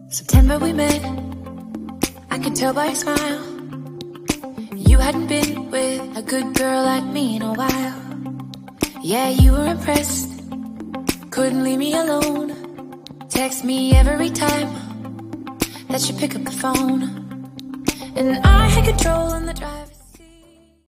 September we met, I could tell by your smile. You hadn't been with a good girl like me in a while. Yeah, you were impressed, couldn't leave me alone. Text me every time that you pick up the phone. And I had control in the drive.